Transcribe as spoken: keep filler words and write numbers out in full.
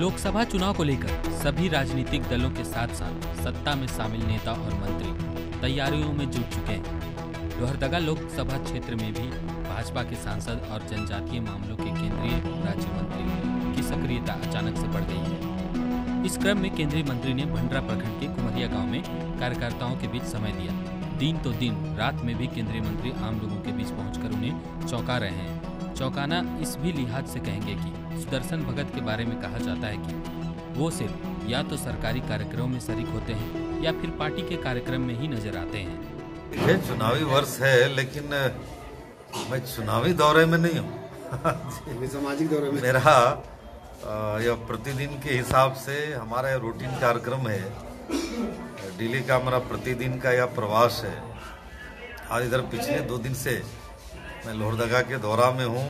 लोकसभा चुनाव को लेकर सभी राजनीतिक दलों के साथ साथ सत्ता में शामिल नेता और मंत्री तैयारियों में जुट चुके हैं। लोहरदगा लोकसभा क्षेत्र में भी भाजपा के सांसद और जनजातीय मामलों के केंद्रीय राज्य मंत्री की सक्रियता अचानक से बढ़ गई है। इस क्रम में केंद्रीय मंत्री ने भंडरा प्रखंड के कुमरिया गांव में कार्यकर्ताओं के बीच समय दिया। दिन तो दिन रात में भी केंद्रीय मंत्री आम लोगों के बीच पहुंचकर उन्हें चौंका रहे हैं। चौंकाना इस भी लिहाज से कहेंगे कि सुदर्शन भगत के बारे में कहा जाता है कि वो सिर्फ या तो सरकारी कार्यक्रमों में शरीक होते हैं या फिर पार्टी के कार्यक्रम में ही नजर आते हैं। ये चुनावी वर्ष है, लेकिन मैं चुनावी दौरे में नहीं हूँ। सामाजिक दौरे में मेरा यह प्रतिदिन के हिसाब से हमारा रूटीन कार्यक्रम है। दिल्ली का हमारा प्रतिदिन का यह प्रवास है। आज इधर पिछले दो दिन से मैं लोहरदगा के दौरा में हूँ।